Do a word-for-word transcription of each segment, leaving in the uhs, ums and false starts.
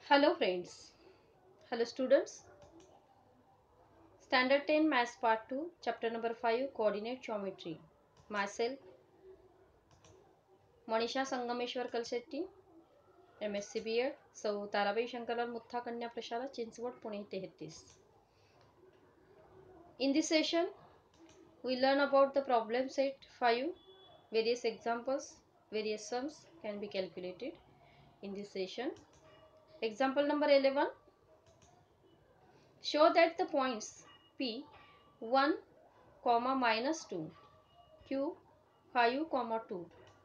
Hello friends, hello students. Standard ten Maths Part two, Chapter number five, Coordinate Geometry. Myself, Manisha Sangameshwar Kalsetti, M S C B Ed, सौ ताराबाई शंकरलाल मुथा कन्या प्रशाला चिंचवड पुणे तेहतीस. In this session, we learn about the problem set five, various examples, various sums can be calculated in this session. Example number eleven. Show that the points P one, minus two, Q five, two,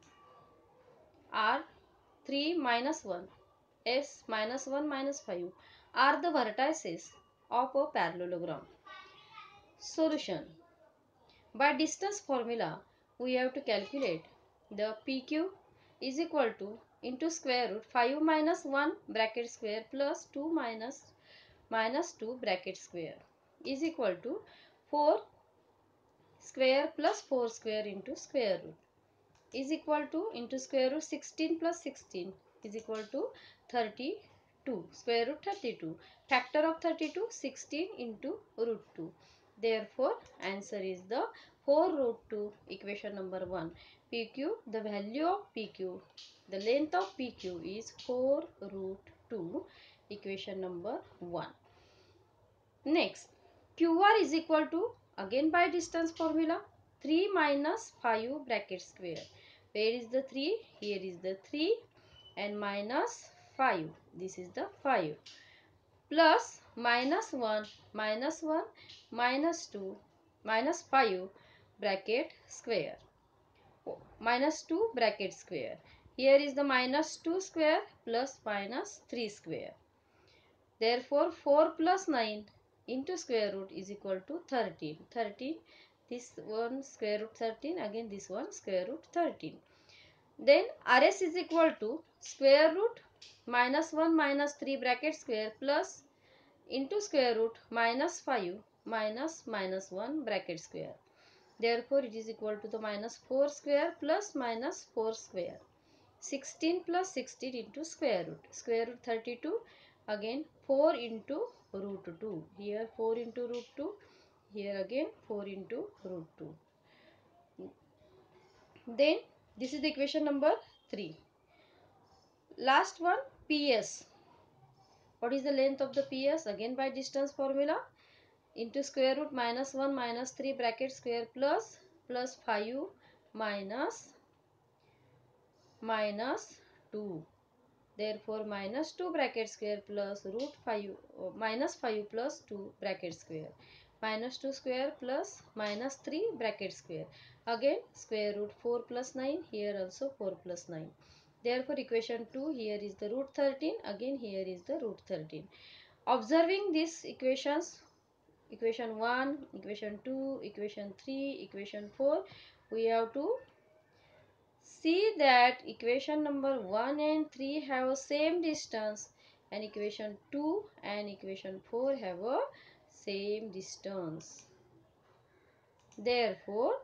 R three, minus one, S minus one, minus five are the vertices of a parallelogram. Solution. By distance formula, we have to calculate the P Q is equal to into square root five minus one bracket square plus two minus minus two bracket square is equal to four square plus four square into square root is equal to into square root sixteen plus sixteen is equal to thirty-two, square root thirty-two. Factor of thirty-two, sixteen into root two. Therefore, answer is the four root two, equation number one. P Q, the value of P Q, the length of P Q is four root two, equation number one. Next, Q R is equal to, again by distance formula, three minus five bracket square. Where is the three? Here is the three and minus five. This is the five. Plus minus one, minus one, minus two, minus five bracket square. Oh, minus two bracket square. Here is the minus two square plus minus three square. Therefore, four plus nine into square root is equal to thirteen. thirteen, this one square root thirteen, again this one square root thirteen. Then R S is equal to square root minus one minus three bracket square plus into square root minus five minus minus one bracket square. Therefore, it is equal to the minus four square plus minus four square. sixteen plus sixteen into square root. Square root thirty-two. Again four into root two. Here four into root two. Here again four into root two. Then this is the equation number three. Last one, P S. What is the length of the P S? Again by distance formula. Into square root minus one minus three bracket square plus plus five minus minus two. Therefore, minus two bracket square plus root five uh, minus five plus two bracket square. Minus two square plus minus three bracket square. Again square root four plus nine. Here also four plus nine. Therefore, equation two, here is the root thirteen. Again here is the root thirteen. Observing these equations, equation one, equation two, equation three, equation four, we have to see that equation number one and three have a same distance and equation two and equation four have a same distance. Therefore,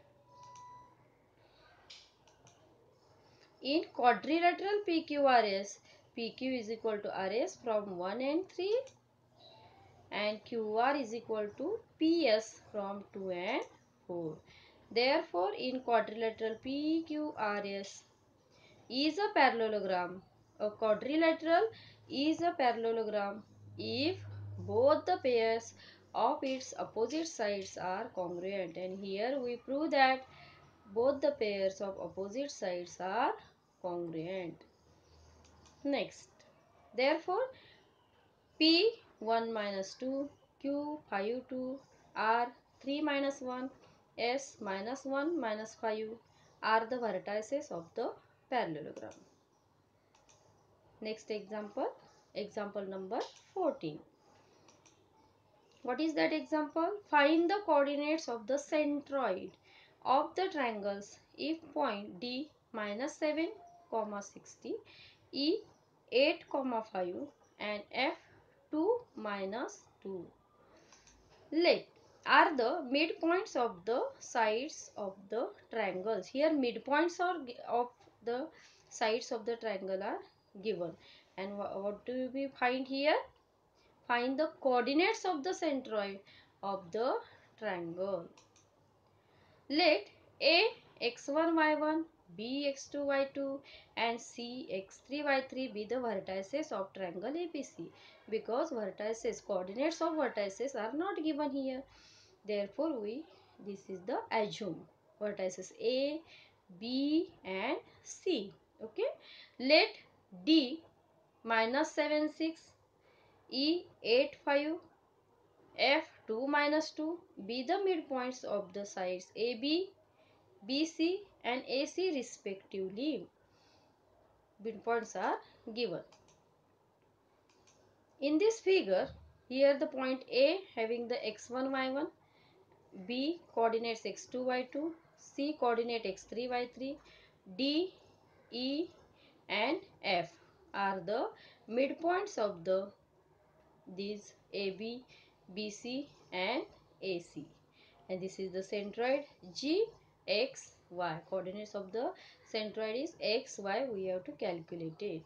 in quadrilateral P Q R S, P Q is equal to R S from one and three and Q R is equal to P S from two and four. Therefore, in quadrilateral P Q R S is a parallelogram. A quadrilateral is a parallelogram if both the pairs of its opposite sides are congruent, and here we prove that both the pairs of opposite sides are congruent. Next, therefore P one minus two, Q five two, R three minus one, S minus one minus five are the vertices of the parallelogram. Next example, example number fourteen. What is that example? Find the coordinates of the centroid of the triangles if point D minus seven, sixty, E eight, five and F two minus two. Let are the midpoints of the sides of the triangles. Here midpoints are of the sides of the triangle are given. And wha what do we find here? Find the coordinates of the centroid of the triangle. Let A x one y one, B x two y two and C x three y three be the vertices of triangle A B C, because vertices, coordinates of vertices are not given here. Therefore, we this is the assumed vertices A, B and C. Okay. Let D minus seven six, E eight five, F two minus two be the midpoints of the sides A B, B C and A C respectively. Midpoints are given. In this figure, here the point A having the x one, y one, B coordinates x two, y two, C coordinate x three, y three, D, E and F are the midpoints of the these A B, B C and A C. And this is the centroid G, X, Y. Coordinates of the centroid is X, Y. We have to calculate it.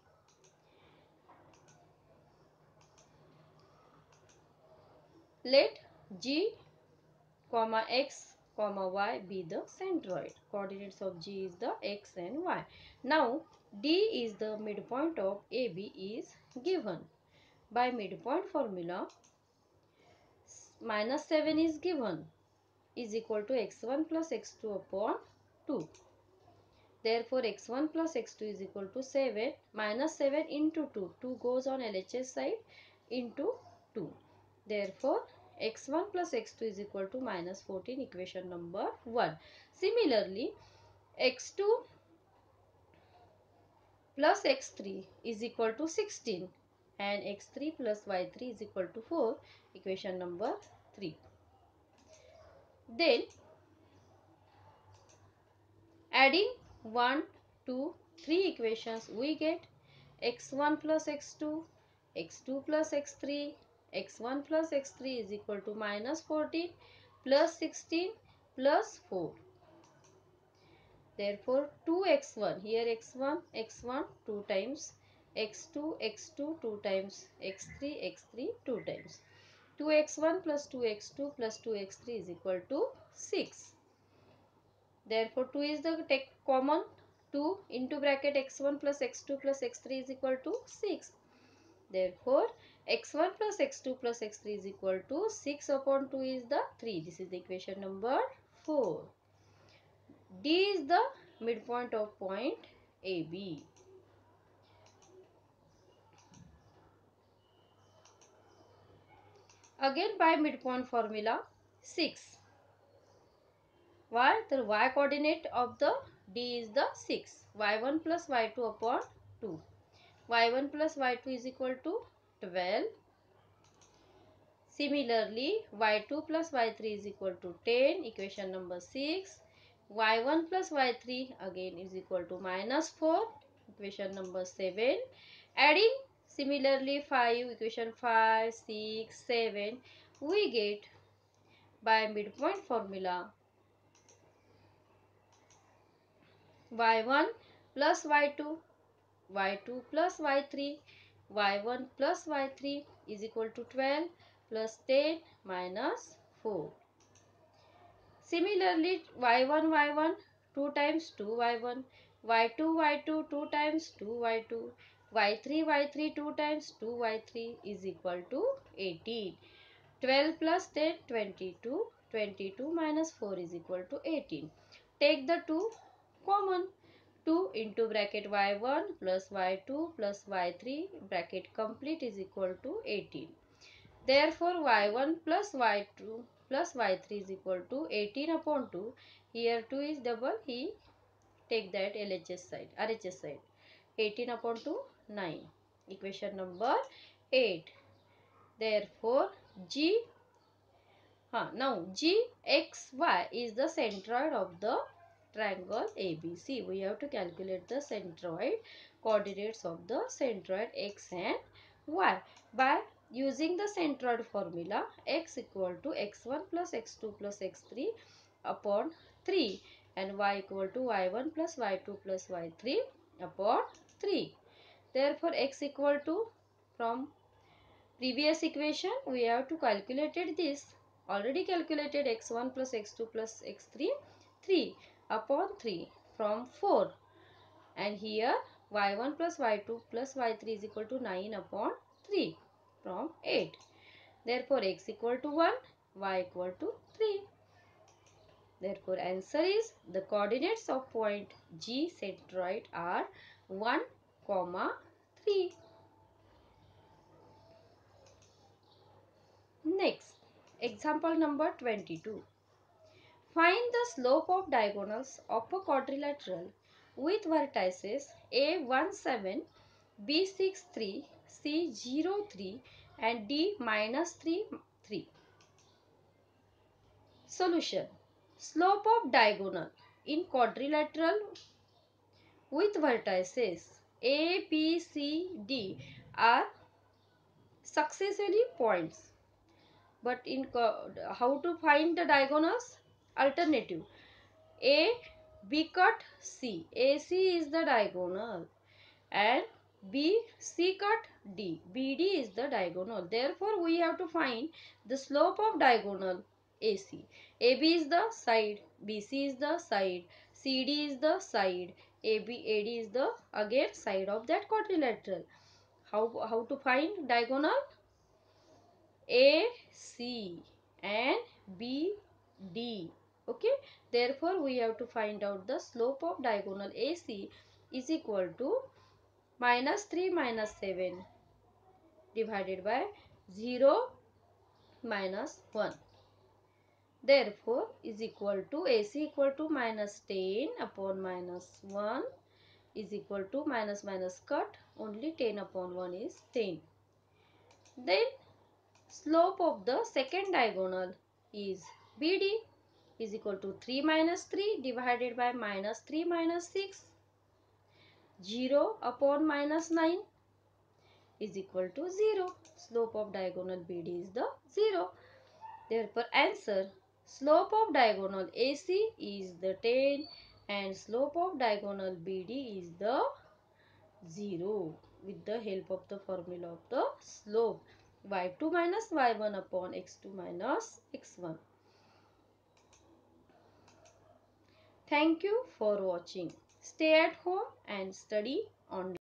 Let G, comma X, comma Y be the centroid. Coordinates of G is the X and Y. Now, D is the midpoint of A B is given. By midpoint formula, minus seven is given, is equal to x one plus x two upon two. Therefore, x one plus x two is equal to seven, minus seven into two. two goes on L H S side into two. Therefore, x one plus x two is equal to minus fourteen, equation number one. Similarly, x two plus x three is equal to sixteen and x three plus y three is equal to four, equation number three. Then, adding one, two, three equations, we get x one plus x two, x two plus x three, x one plus x three is equal to minus fourteen plus sixteen plus four. Therefore, two x one, here x one, x one, two times, x two, x two, two times, x three, x three, two times. two x one plus two x two plus two x three is equal to six. Therefore, two is the take common, two into bracket x one plus x two plus x three is equal to six. Therefore, x one plus x two plus x three is equal to six upon two is the three. This is the equation number four. D is the midpoint of point A B. Again by midpoint formula, six. Why? The y coordinate of the D is the six. y one plus y two upon two. y one plus y two is equal to twelve. Similarly, y two plus y three is equal to ten. Equation number six. y one plus y three again is equal to minus four. Equation number seven. Adding similarly five, equation five, six, seven, we get by midpoint formula y one plus y two, y two plus y three, y one plus y three is equal to twelve plus ten minus four. Similarly, y one, y one, two times two y one, y two, y two, two times two y two, y three, y three, two times two y three is equal to eighteen. twelve plus ten, twenty-two. twenty-two minus four is equal to eighteen. Take the two common. two into bracket y one plus y two plus y three bracket complete is equal to eighteen. Therefore, y one plus y two plus y three is equal to eighteen upon two. Here two is double. He take that L H S side, R H S side. eighteen upon two, nine. Equation number eight. Therefore, G, huh, now G X Y is the centroid of the triangle A B C. We have to calculate the centroid, coordinates of the centroid X and Y by using the centroid formula. X equal to x one plus x two plus x three upon three and y equal to y one plus y two plus y three upon three. Therefore x equal to, from previous equation we have to calculated this. Already calculated x one plus x two plus x three, three upon three from four. And here y one plus y two plus y three is equal to nine upon three from eight. Therefore x equal to one, y equal to three. Therefore answer is the coordinates of point G centroid are one, three. Next, example number twenty-two. Find the slope of diagonals of a quadrilateral with vertices A one seven, B six three, C zero three and D minus three, three. Solution. Slope of diagonal in quadrilateral with vertices A, B, C, D are successively points. But in how to find the diagonals? Alternative. A, B cut C. A C is the diagonal and B C cut D. B D is the diagonal. Therefore, we have to find the slope of diagonal A C. A B is the side, B C is the side, C D is the side, A B A D is the again side of that quadrilateral. How, how to find diagonal? A C and B D. Okay. Therefore, we have to find out the slope of diagonal A C is equal to minus three minus seven divided by zero minus one. Therefore, is equal to A C equal to minus ten upon minus one is equal to minus minus cut. Only ten upon one is ten. Then slope of the second diagonal is B D is equal to three minus three divided by minus three minus six. zero upon minus nine is equal to zero. Slope of diagonal B D is the zero. Therefore, answer slope of diagonal A C is the ten and slope of diagonal B D is the zero. With the help of the formula of the slope, y two minus y one upon x two minus x one. Thank you for watching. Stay at home and study online.